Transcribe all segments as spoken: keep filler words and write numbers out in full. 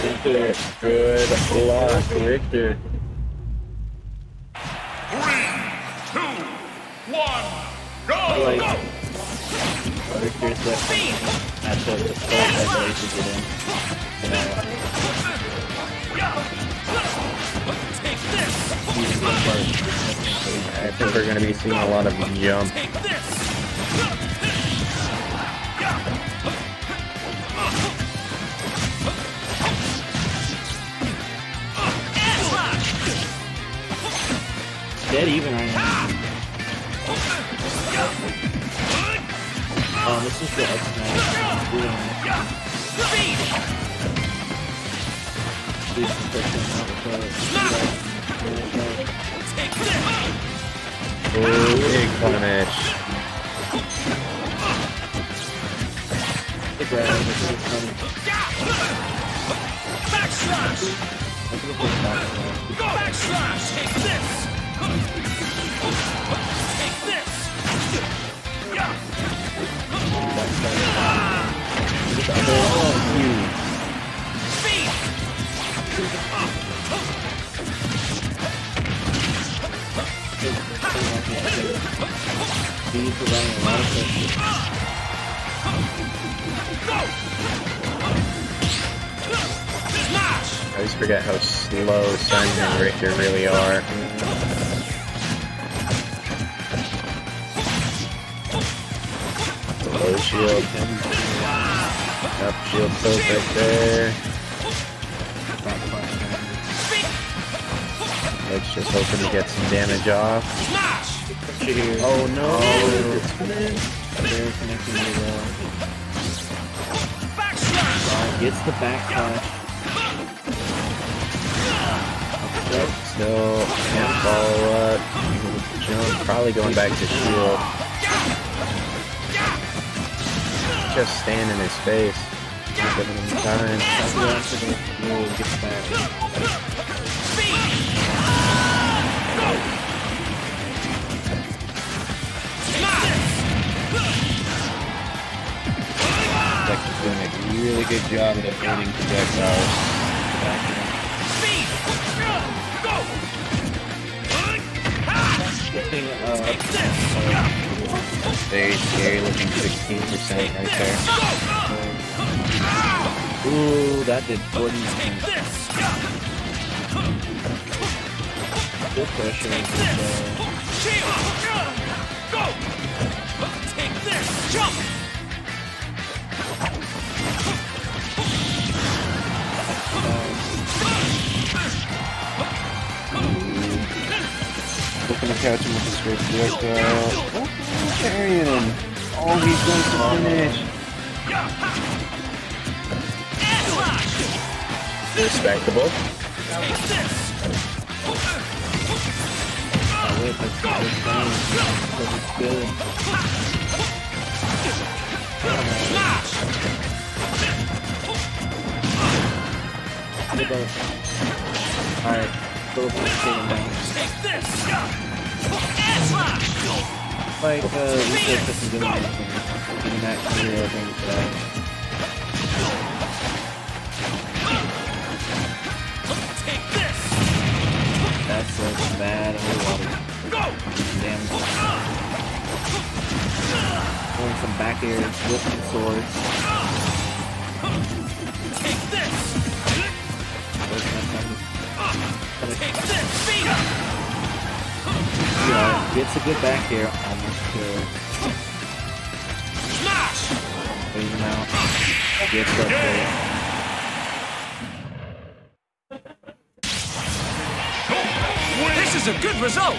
Richter. Good luck, Richter. Three, two, one, go! Like, Richter's definitely at the the first I believe to get in. I think we're going to be seeing a lot of jump. Dead even right now. Oh, this is the X-Men. Oh, big punish. The ground is really funny. Backslash! Go backslash! Take this! Take this! Oh, huge. Speed! He's around a lot of pressure. I always forget how slow Simon and Richter really are. Low shield. Up shield poke right there. Let's just hoping to get some damage off. Oh no! They're connecting really well. Gets the backslash. Still can't follow up. Jump, probably going back to shield. Just stand in his face. Not giving him time. We'll get back. Vector's doing a really good job at avoiding projectiles. Very scary looking sixteen percent right there. Ooh, that did forty percent. Good pressure. Go! Take this! Jump! Looking to catch him with this great projectile. Oh, Arian! Oh, he's going to finish! Respectable. Oh, wait, that's good. That's good. Alright, go for the thing now. Like, uh, we said this is doing anything. Getting that zero things back. That's a bad whole lot of damage. Going some back air, whipping swords. Take this! Take this! Yeah, gets a good back air, almost killed. Smash! Plays him out. Gets up there. This is a good result!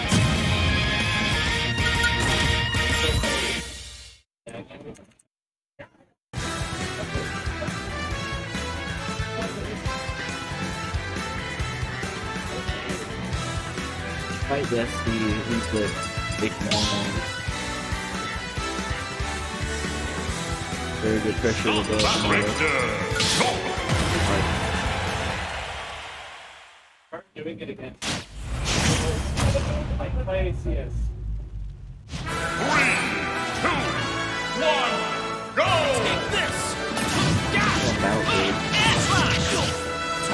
Fight Destiny, he's the big man. Very good pressure with the doing it again. Play C S. Three, two, one, go! Take this!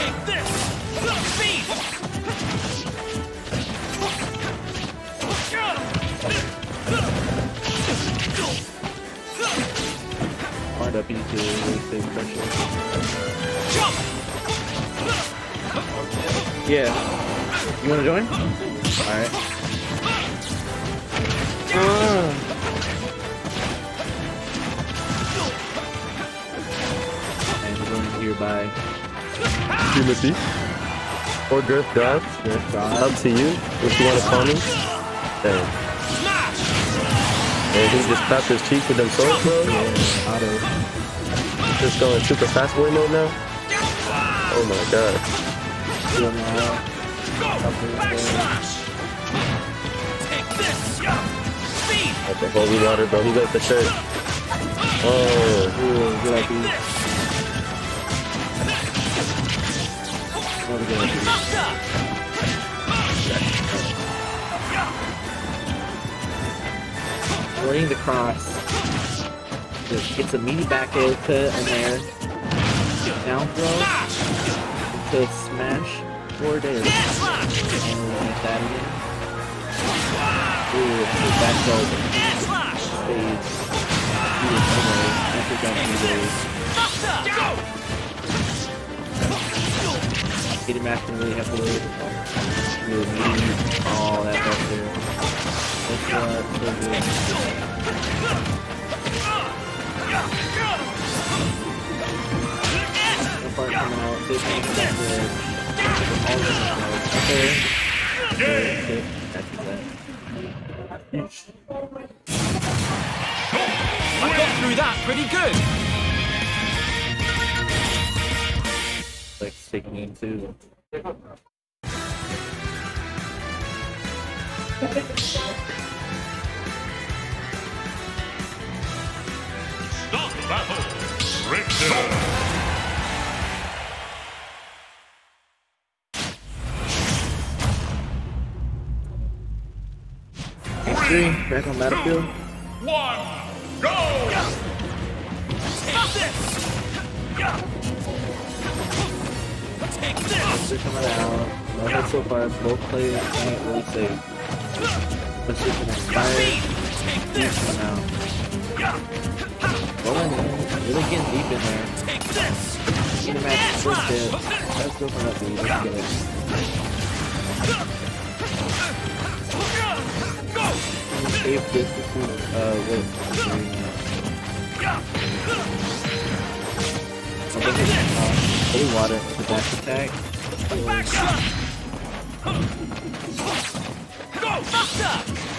W to really big pressure. Jump! Yeah. You wanna join? Alright. Uh. And we're going here by Timothy. Or Girth God. Girth God. Up to you. If you want to call him. Damn. And he just tapped his cheek with them swords, bro. Yeah, auto. Just going super fast boy mode now. Oh my god. Doing now. Take this! Speed! Okay, holy water, bro. He got the shirt. Oh. Ooh, good idea. What a good idea. Laying the cross. Just gets a mini back air cut in there. Down throw. To smash. Forward air. And like that again. Ooh, back throw. Spades. After that, Kitty Mac can really have to wait. Really needing all that back there. That's uh, so good. The part coming out, this one's back there. All of them okay. Okay. That's that. I got through that pretty good. Like sticking into. Start the battle. Richter. Three, back on battlefield. One, go! Take this! Take this! They're coming out. No hit so far. Both players can't really save. But she can inspire. Take He's this! coming out. Rolling in. Really getting deep in there. Take this! Getting back to first hit. Let's go for that lead. Let's get it. Save this is uh with something uh holy water for dash attack. Back shot! Go! Buster!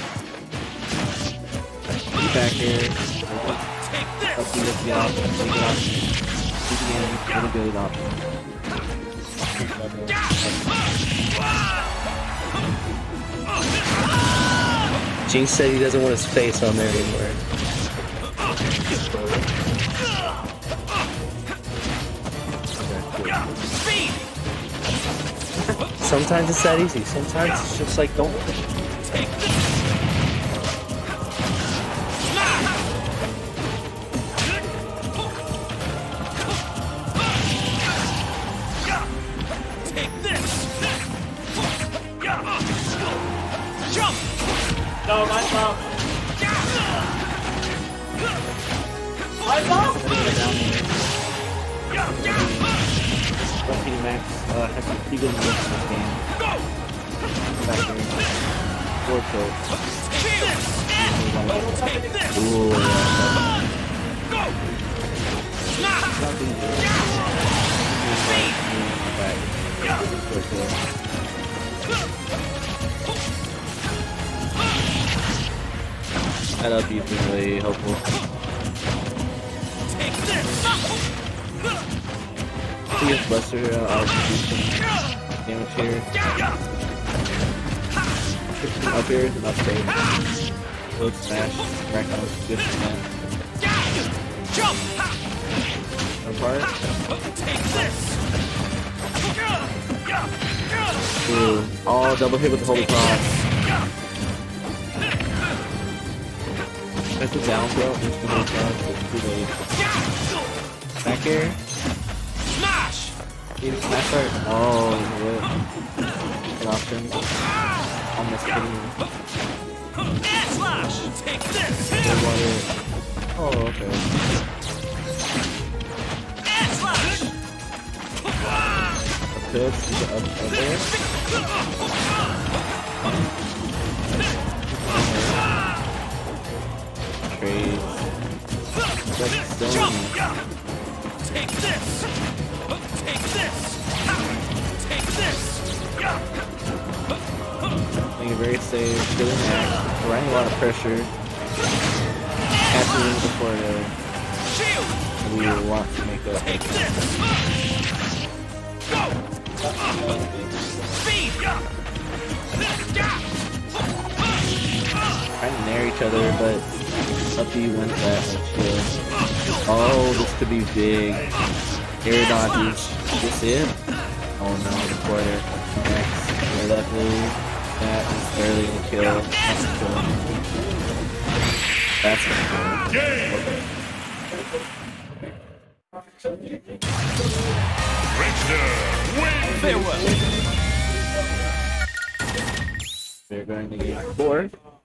Back here. Take this! Up you to get off. Take it off. Keep it in. Really good option. Jinx said he doesn't want his face on there anymore. Sometimes it's that easy. Sometimes it's just like, don't. Take this! Take this! Jump! No, my fault. My fault. Kitty Max uh, has some pretty good moves in this game. Back here. Four kills. Take this! Ooh, yeah. Go! Not easy. Back. Four kills. That up you've been really helpful. Take this! Biggest Buster, uh, I'll do some damage here. Push him up here, and up there. Load smash, rack on good percent. Jump! Apart. Take this! Ooh, all double hit with the holy cross. That's a down throw. It's the holy cross, but too late. Back here. Smash! Even smash art. Oh, good. Good option. Almost hitting him. Air slash! Take this! Good water. Oh, okay. tilts to the up, up there. Trades. That's stone. Take this! Take this! Take this! Being very safe, killing axe, running a lot of pressure. Catching before the we want to make up. Take this! Go! Speed! Trying to nair each other, but up to you wins that shield. Oh, this could be big. Air dodges. Is this it? Oh no, the quarter. Next, the left move. That is barely gonna kill. That's cool. That's gonna kill. Farewell! We're going to get four.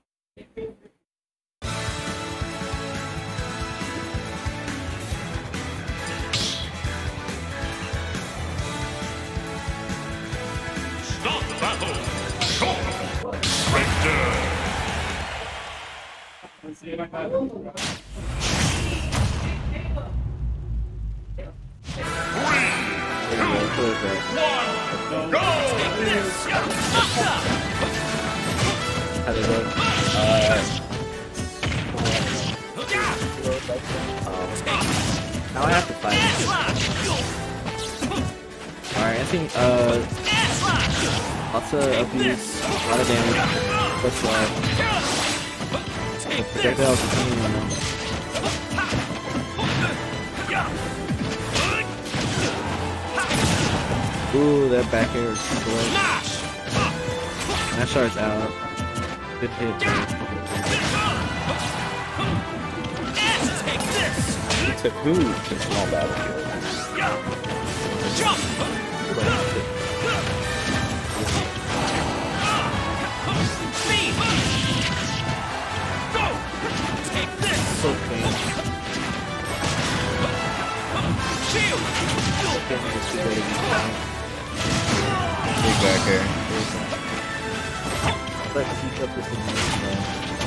Stop the battle! Victor! Let's see if I can. Go! Take this! How does it look? Uh, Now I have to fight. Alright, I think, uh, lots of abuse, a lot of damage, plus life. Projectiles continuing on them. Ooh, that back air is slow. That shard's out. Good hit, man. it's a huge and small battlefield. Jump! Speed! Go! Take this! So clean. Shield! Big back here. Let's keep up this momentum, man.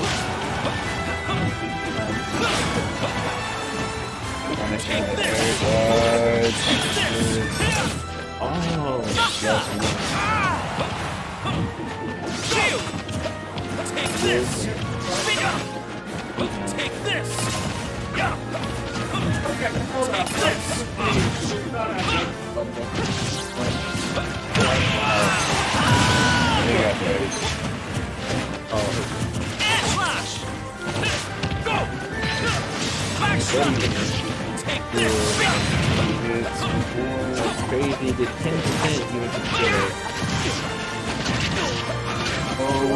Take this! Oh, yes, Shield! Take this! Speed up! Take this! Take this! oh, Air slash! Go! Back slash! Take this! it's crazy. The ten percent you would consider. Oh,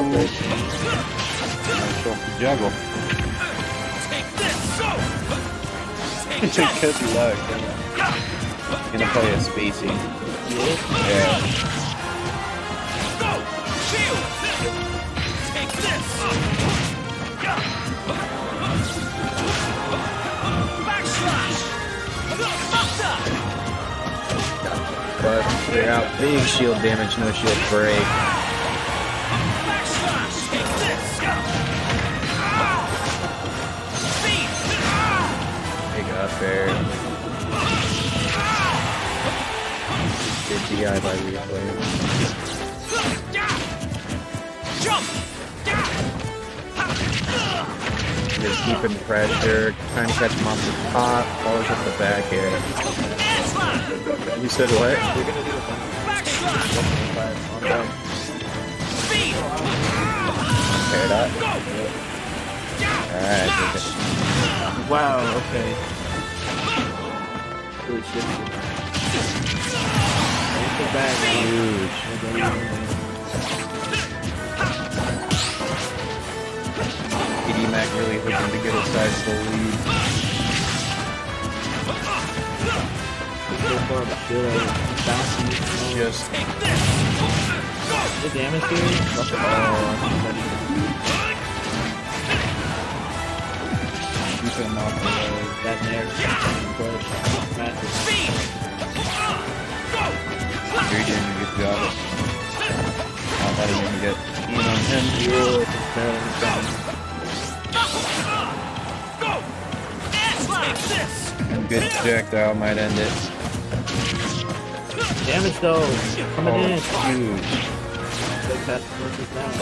Juggle. Take this! Go! Take It jump! could be luck. Gonna play a spacey. Yeah. Go! Shield! Take this! Backslash! Buster! But they're out big shield damage, no shield break. Backslash! Take this! Speed! Big up there. Good G I by replay. Jump! Just keeping pressure, trying to catch him off the top, follows up the back here. Air slash! You said what? we're gonna do a Backslash! Speed! Pair that. Go! Alright, Smash! wow, okay. Really shifted. Take it back, huge. P D Mac really hoping to get a sizable lead. So far, but feel like bouncy. Just Take this! Go! The damage here? Not at all. keep him off the road. That nair. Push. Massive. Speed! Go! Regen him. You're barely done. Go! Air slap! Take this! And good projectile might end it. Damage though! Coming Oh, in! huge. Big fast forces down.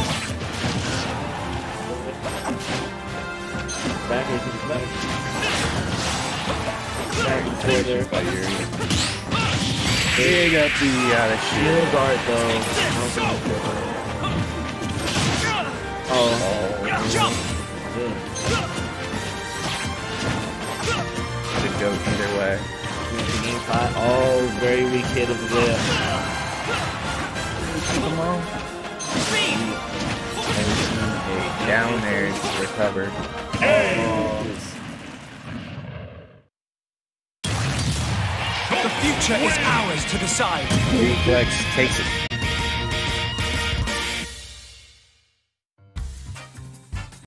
Back is in back. Back further. By Yuri. Big up the out of Shield shield. guard though. Oh. Jump! Good. Could go either way. Game five. Oh, very weak hit of the whip. Come on. Speed! And a down air to recover. Oh. The future is ours to decide. Reflex takes it.